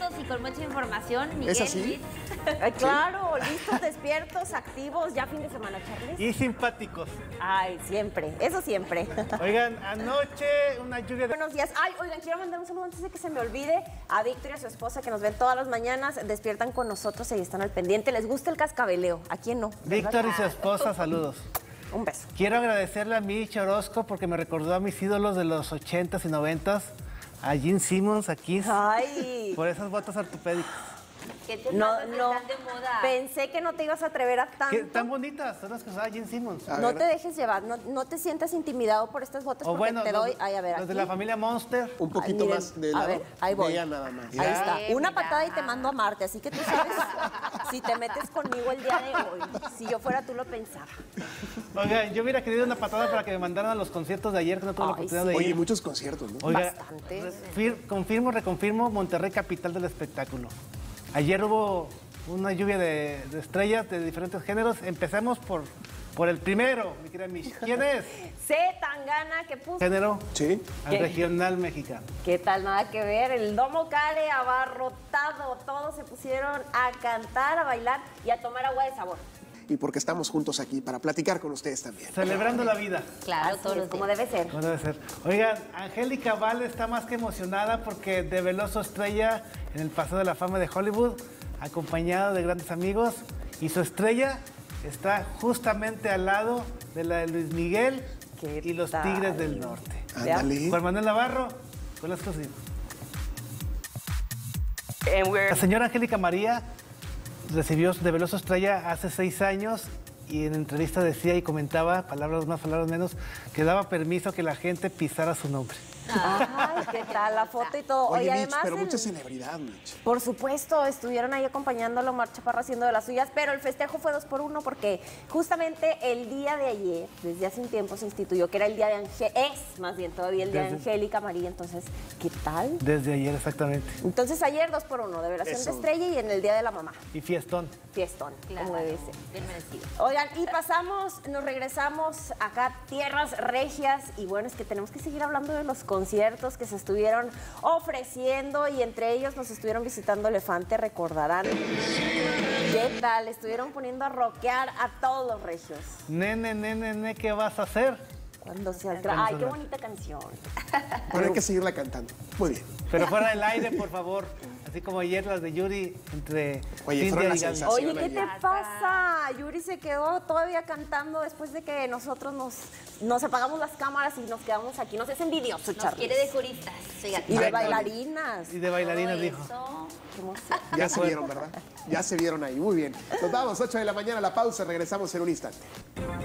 y con mucha información. Miguel, ¿Es así? Claro, listos, despiertos, activos, ya fin de semana, Charles. Y simpáticos. Ay, siempre, eso siempre. Oigan, anoche una lluvia de... Buenos días. Ay, oigan, quiero mandar un saludo antes de que se me olvide a Víctor y a su esposa que nos ven todas las mañanas, despiertan con nosotros y están al pendiente. ¿Les gusta el cascabeleo? ¿A quién no? Víctor y su esposa, saludos. Un beso. Quiero agradecerle a Mitch Orozco porque me recordó a mis ídolos de los 80s y 90s, a Gene Simmons, a Kiss, Ay. por esas botas ortopédicas. ¿Qué te No, pasa? no. Están de moda. Pensé que no te ibas a atrever a tanto. ¿Qué tan bonitas? Son las que usaba Gene Simmons. No te dejes llevar, no te sientas intimidado por estas botas O porque bueno, te doy. Ay, a ver, los de aquí. la familia Monster. Un poquito miren, más de a lado. ver, ahí voy. De ella nada más. Ahí está. Una mira. patada y te mando a Marte, así que tú sabes si te metes conmigo el día de hoy. Si yo fuera tú lo pensaba. Oigan, yo hubiera querido una patada para que me mandaran a los conciertos de ayer, que no tuve la Ay, oportunidad sí. de ir. Oye, muchos conciertos, ¿no? Oiga, Bastante. confirmo, reconfirmo, Monterrey, capital del espectáculo. Ayer hubo una lluvia de estrellas de diferentes géneros. Empecemos por el primero, mi querida Mish. ¿Quién es? C. Tangana que puso. Género Sí. al regional mexicano. ¿Qué tal? Nada que ver. El Domo Care abarrotado. Todos se pusieron a cantar, a bailar y a tomar agua de sabor. Y porque estamos juntos aquí para platicar con ustedes también. Celebrando la vida. Claro, Así todos es, los como días. debe ser. No debe ser. Oigan, Angélica Vale está más que emocionada porque develó su estrella en el Paseo de la Fama de Hollywood, acompañado de grandes amigos, y su estrella está justamente al lado de la de Luis Miguel ¿Qué y los tal? Tigres del Norte. Ándale. Juan Manuel Navarro, con la exclusiva. La señora Angélica María develó su estrella hace 6 años y en entrevista decía y comentaba, palabras más, palabras menos, que daba permiso que la gente pisara su nombre. Ay, ¿qué tal? La foto y todo. Oye, Mitch, además. pero mucha celebridad, Mitch. Por supuesto, estuvieron ahí acompañándolo a Omar Chaparro haciendo de las suyas, pero el festejo fue 2 por 1 porque justamente el día de ayer, desde hace un tiempo se instituyó que era el día de más bien todavía el día de Angélica María, entonces, ¿qué tal? Desde ayer, exactamente. Entonces ayer 2 por 1, develación de Eso. estrella y en el día de la mamá, Y fiestón. fiestón, Claro, como debe ser. bien merecido. Oigan, y nos regresamos acá, tierras regias, y bueno, es que tenemos que seguir hablando de los conciertos que se estuvieron ofreciendo y entre ellos nos estuvieron visitando Elefante, recordarán. ¿Qué tal? Estuvieron poniendo a rockear a todos los regios. Nene, ¿qué vas a hacer? Cuando se atrás. Ay, qué bonita canción. Pero hay que seguirla cantando. Muy bien. Pero fuera del aire, por favor. Así como ayer las de Yuri entre Oye, Cintia fueron la y Gaby. sensación. Oye, ¿qué te ayer. pasa? Yuri se quedó todavía cantando después de que nosotros nos apagamos las cámaras y nos quedamos aquí. No seas envidioso, Nos Charles. quiere de juristas. Fíjate. Y de Ay, bailarinas. Y de bailarinas Todo dijo. eso. Qué emoción. Ya se vieron, ¿verdad? Ya se vieron ahí. Muy bien. Nos vamos, 8 de la mañana, la pausa. Regresamos en un instante.